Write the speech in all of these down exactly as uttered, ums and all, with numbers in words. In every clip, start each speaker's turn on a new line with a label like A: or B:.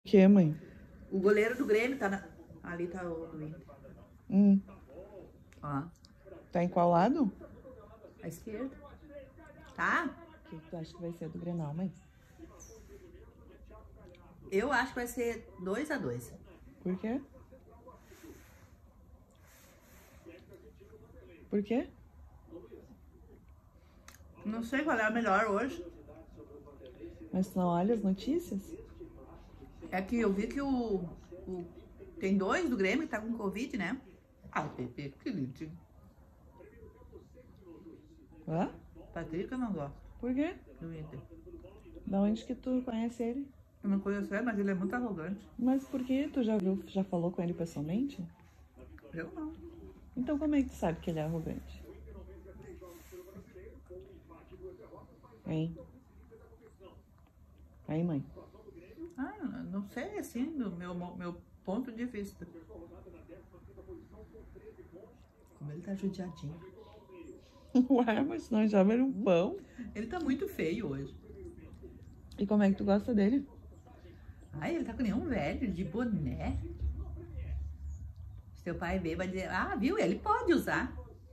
A: Que, mãe?
B: O goleiro do Grêmio tá na... Ali tá o do Inter.
A: Hum.
B: Ó.
A: Tá em qual lado?
B: À esquerda. Tá?
A: O que tu acha que vai ser do Grenal, mãe?
B: Eu acho que vai ser dois a dois.
A: Por quê? Por quê?
B: Não sei qual é a melhor hoje.
A: Mas tu não olha as notícias?
B: É que eu vi que o... o tem dois do Grêmio que tá com Covid, né? Ah, Pepe, que lindo.
A: Hã?
B: Patrick eu não gosto.
A: Por quê?
B: Do Inter.
A: Da onde que tu conhece ele?
B: Eu não conheço ele, mas ele é muito arrogante.
A: Mas por que? Tu já viu, já falou com ele pessoalmente?
B: Eu não.
A: Então como é que tu sabe que ele é arrogante? Hein? Aí, mãe?
B: Ah, não sei, assim, do meu, meu ponto de vista. Como ele tá judiadinho.
A: Ué, mas nós já viram um pão.
B: Ele tá muito feio hoje.
A: E como é que tu gosta dele?
B: Ai, ele tá com nenhum velho, de boné. Se teu pai ver, vai dizer, ah, viu, ele pode usar.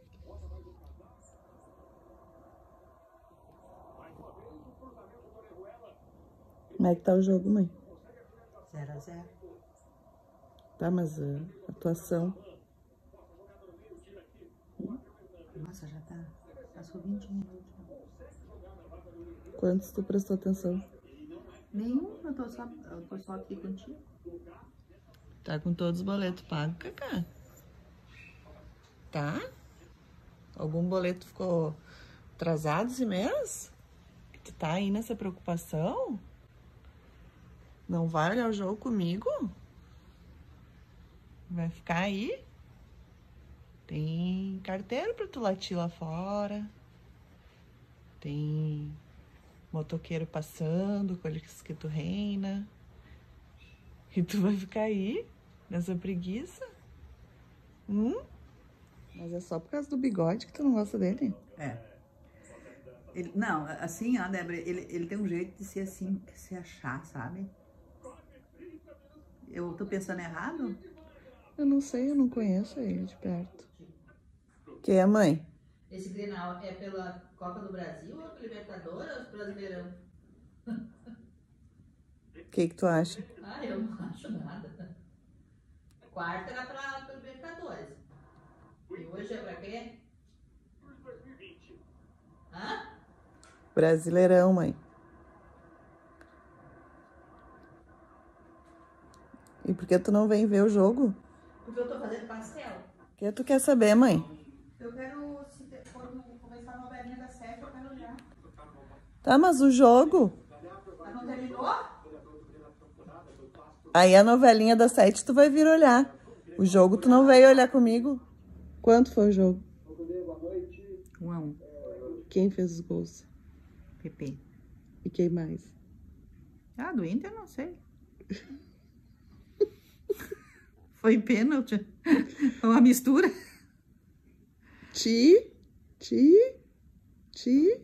A: Como é que tá o jogo, mãe?
B: zero a zero.
A: Tá, mas a atuação...
B: Nossa, já tá... Passou vinte minutos.
A: Quantos tu prestou atenção?
B: Nenhum, eu tô só, eu tô só aqui contigo.
A: Tá com todos os boletos pagos, Cacá? Tá? Algum boleto ficou atrasado esse mês? Tu tá aí nessa preocupação? Não vai olhar o jogo comigo? Vai ficar aí? Tem carteiro pra tu latir lá fora. Tem motoqueiro passando com ele escrito Reina. E tu vai ficar aí, nessa preguiça? Hum? Mas é só por causa do bigode que tu não gosta dele?
B: É. Ele, não, assim, ó, Débora, ele, ele tem um jeito de ser assim, de se achar, sabe? Eu tô pensando errado?
A: Eu não sei, eu não conheço ele de perto. Que é, mãe?
B: Esse Grenal é pela Copa do Brasil, ou pela Libertadores, ou pelo Brasileirão?
A: O que que tu acha?
B: Ah, eu não acho nada. Quarta era pra, pelo Libertadores. E hoje é pra quê? Hã?
A: Brasileirão, mãe. E por que tu não vem ver o jogo?
B: Porque eu tô fazendo pastel.
A: O que tu quer saber, mãe?
B: Eu quero, se quando começar a novelinha da sete, eu quero olhar.
A: Tá, mas o jogo?
B: Mas não terminou?
A: Aí a novelinha das sete tu vai vir olhar. O jogo tu não veio olhar comigo. Quanto foi o jogo?
B: Um a um.
A: Quem fez os gols?
B: Pepe.
A: E quem mais?
B: Ah, do Inter não sei. Foi pênalti. Foi uma mistura.
A: Ti, ti, ti.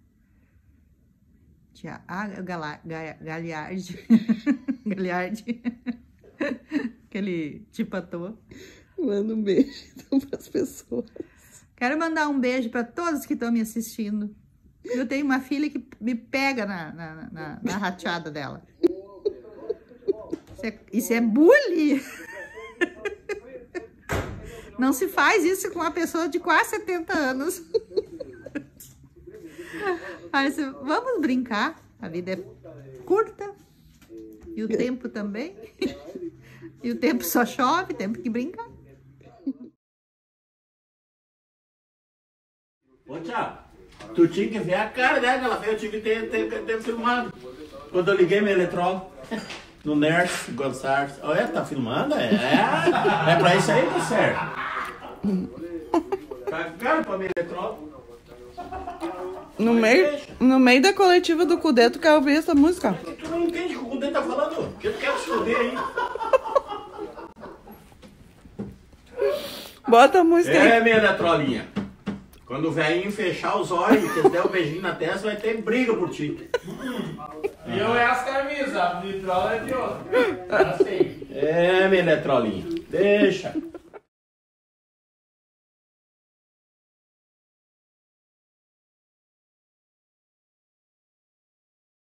B: Tia, ah, Gala, Ga, Galiardi. Galiardi. Aquele tipo ator.
A: Manda um beijo então pras pessoas.
B: Quero mandar um beijo para todos que estão me assistindo. Eu tenho uma filha que me pega na, na, na, na rateada dela. Isso é, isso é bullying. Não se faz isso com uma pessoa de quase setenta anos. Mas vamos brincar. A vida é curta. E o tempo também. E o tempo só chove, temos que brincar.
C: Ô, Thiago, tu tinha que ver a cara dela que ela fez. Eu tive que ter, ter, ter filmado. Quando eu liguei meu eletrônico no Nurse Gonçalves. Olha, tá filmando? É, é pra isso aí que serve. Cagaram pra meu eletrônico.
A: No meio, no meio da coletiva do Cudê, tu quer ouvir essa música?
C: Tu não entende o que o Cudê tá falando? Porque tu quer se foder aí.
A: Bota a música aí.
C: É, minha eletrolinha. Quando o velhinho fechar os olhos e te der um beijinho na testa, vai ter briga por ti.
D: E eu é as camisas, a vitrola é de outra.
C: minha eletrolinha. Deixa.